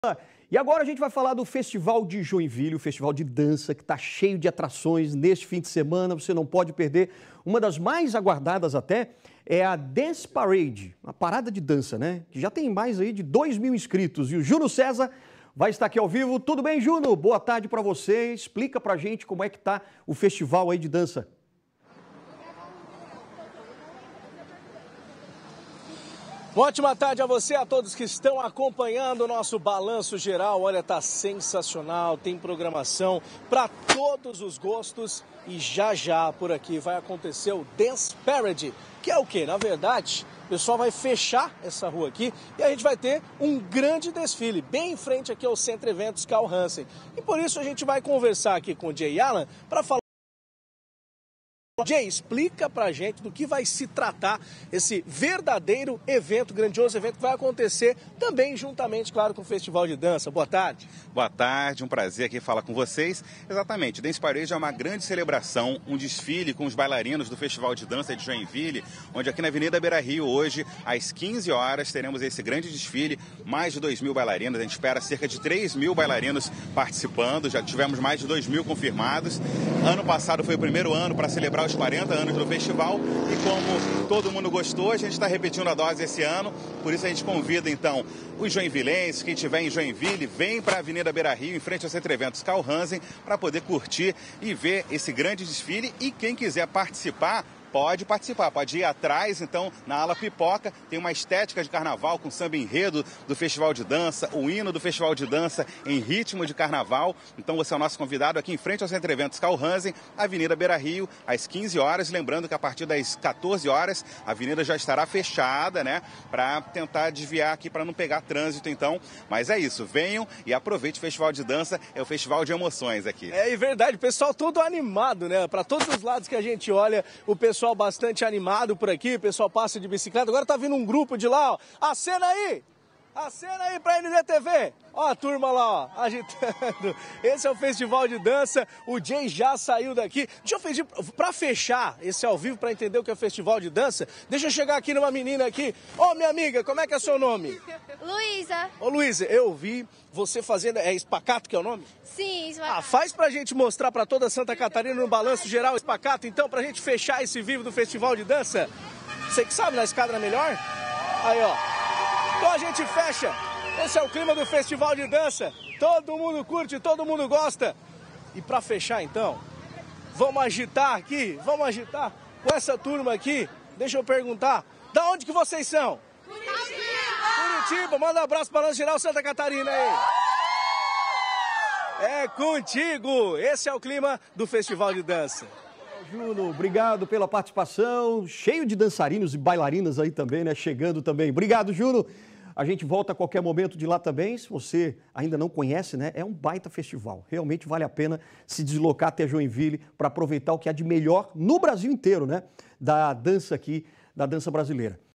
E agora a gente vai falar do Festival de Joinville, o festival de dança que está cheio de atrações neste fim de semana, você não pode perder. Uma das mais aguardadas até é a Dance Parade, uma parada de dança, né? Que já tem mais aí de 2.000 inscritos. E o Juno César vai estar aqui ao vivo. Tudo bem, Juno? Boa tarde para você. Explica pra gente como é que tá o festival aí de dança. Ótima tarde a você, a todos que estão acompanhando o nosso balanço geral. Olha, tá sensacional, tem programação para todos os gostos e já por aqui vai acontecer o Dance Parade, que é o quê? Na verdade, o pessoal vai fechar essa rua aqui e a gente vai ter um grande desfile bem em frente aqui ao Centro Eventos Carl Hansen. E por isso a gente vai conversar aqui com o Jay Alan para falar. Jay, explica pra gente do que vai se tratar esse verdadeiro evento, grandioso evento que vai acontecer também juntamente, claro, com o Festival de Dança. Boa tarde. Boa tarde, um prazer aqui falar com vocês. Exatamente, o Dance Parade é uma grande celebração, um desfile com os bailarinos do Festival de Dança de Joinville, onde aqui na Avenida Beira-Rio hoje, às 15 horas, teremos esse grande desfile, mais de 2.000 bailarinos, a gente espera cerca de 3.000 bailarinos participando, já tivemos mais de 2.000 confirmados. Ano passado foi o primeiro ano para celebrar os 40 anos do festival e como todo mundo gostou, a gente está repetindo a dose esse ano, por isso a gente convida então os joinvilenses, quem estiver em Joinville, vem para a Avenida Beira-Rio, em frente ao Centro Eventos Carl Hansen, para poder curtir e ver esse grande desfile e quem quiser participar, pode participar, pode ir atrás, então, na ala pipoca, tem uma estética de carnaval com samba enredo do Festival de Dança, o hino do Festival de Dança em ritmo de carnaval. Então, você é o nosso convidado aqui em frente ao Centro Eventos Carl Hansen, Avenida Beira-Rio, às 15 horas. Lembrando que a partir das 14 horas, a avenida já estará fechada, né, para tentar desviar aqui, para não pegar trânsito, então. Mas é isso, venham e aproveite o Festival de Dança, é o festival de emoções aqui. É verdade, o pessoal todo animado, né? Para todos os lados que a gente olha, o pessoal bastante animado por aqui, o pessoal passa de bicicleta. Agora tá vindo um grupo de lá, ó. Acena aí! Acena aí pra NDTV! Ó a turma lá, ó, agitando. Esse é o Festival de Dança. O Jay já saiu daqui. Deixa eu pedir, pra fechar esse ao vivo, pra entender o que é Festival de Dança, deixa eu chegar aqui numa menina aqui. Ô, minha amiga, como é que é seu nome? Luísa. Ô, Luísa, eu vi você fazendo... É Spacato que é o nome? Sim, Spacato. Ah, faz pra gente mostrar pra toda Santa Catarina no balanço geral Spacato, então, pra gente fechar esse vivo do Festival de Dança. Você que sabe, na escada é melhor? Aí, ó. Então a gente fecha. Esse é o clima do Festival de Dança. Todo mundo curte, todo mundo gosta. E pra fechar, então, vamos agitar aqui, vamos agitar com essa turma aqui. Deixa eu perguntar, da onde que vocês são? Curitiba, manda um abraço para o geral Santa Catarina aí. É contigo, esse é o clima do Festival de Dança. Juno, obrigado pela participação, cheio de dançarinos e bailarinas aí também, né, chegando também. Obrigado, Juno. A gente volta a qualquer momento de lá também, se você ainda não conhece, né, é um baita festival. Realmente vale a pena se deslocar até Joinville para aproveitar o que há de melhor no Brasil inteiro, né, da dança aqui, da dança brasileira.